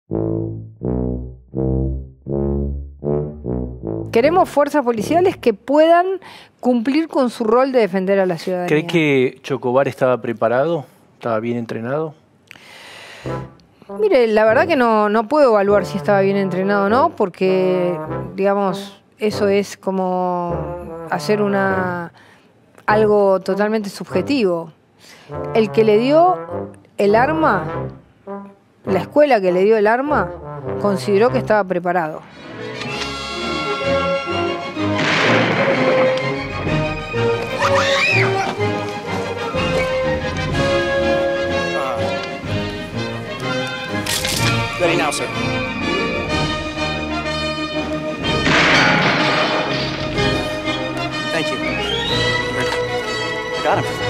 Queremos fuerzas policiales que puedan cumplir con su rol de defender a la ciudadanía. ¿Cree que Chocobar estaba preparado? ¿Estaba bien entrenado? Mire, la verdad que no puedo evaluar si estaba bien entrenado o no, porque, digamos, eso es como hacer algo totalmente subjetivo. El que le dio el arma, la escuela que le dio el arma, consideró que estaba preparado. Ready now, sir. Thank you. I got him.